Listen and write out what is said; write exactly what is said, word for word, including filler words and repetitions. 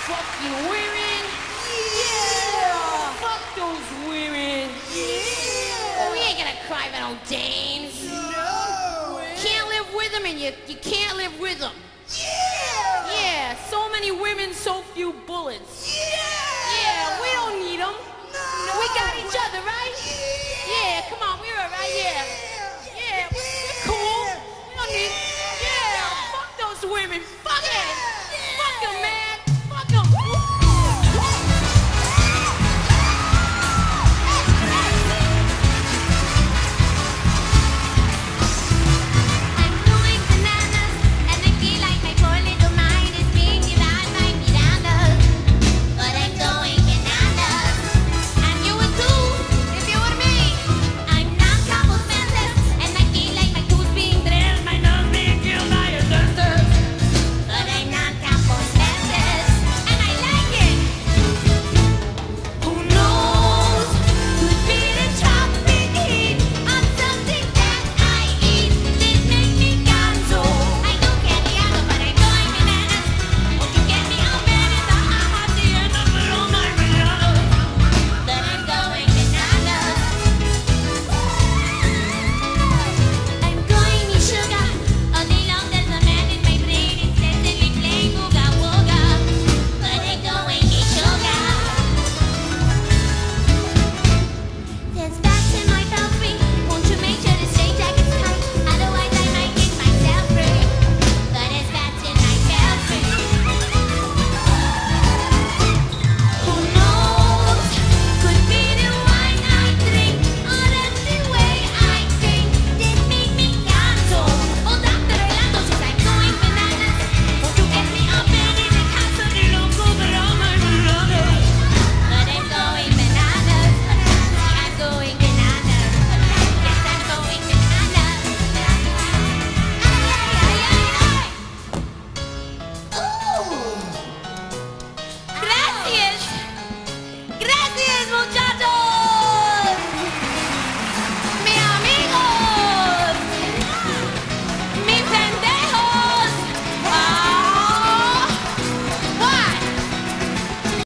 fucking women. Yeah! Fuck those women. Yeah! Oh, we ain't gonna cry about no dames. No! Can't live with them, and you, you can't live with them. Yeah! Yeah, so many women, so few bullets. Yeah!